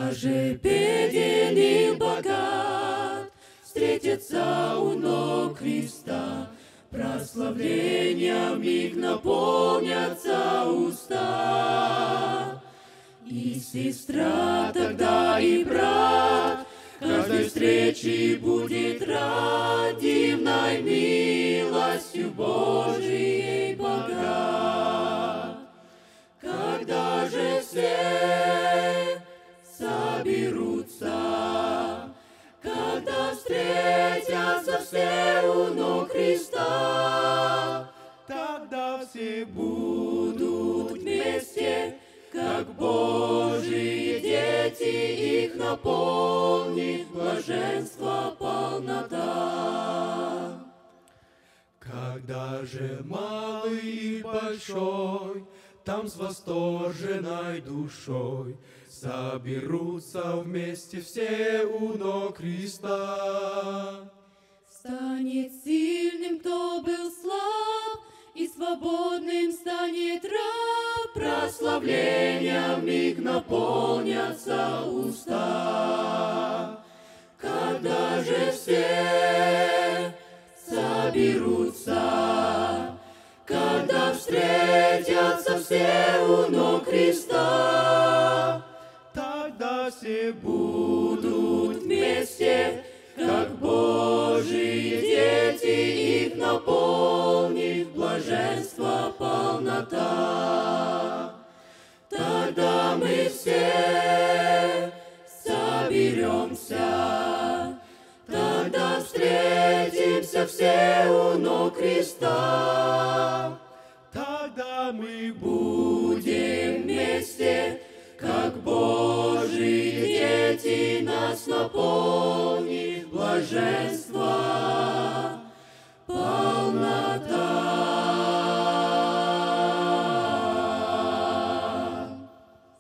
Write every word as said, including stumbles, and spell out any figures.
же беден и богат встретятся у ног Христа, прославлением их наполнятся уста. И сестра тогда, и брат каждой встречи будет рад дивной милостью Божией богат. Когда же все соберутся, когда встретятся все у ног Христа, тогда все будут вместе, как Божьи дети, их наполнит блаженство полнота. Когда же малый и большой там с восторженной душой соберутся вместе все у ног Христа, станет сильным, кто был слаб, и свободным станет раб. Прославлением миг наполнятся уста. Когда же все соберутся, когда встретятся все у ног Христа, тогда все будут вместе, как Божьи дети, их наполнит блаженство полнота. Тогда мы все соберемся, тогда встретимся все у ног Христа. Тогда мы будем вместе, как Божьи дети, нас наполнит блаженство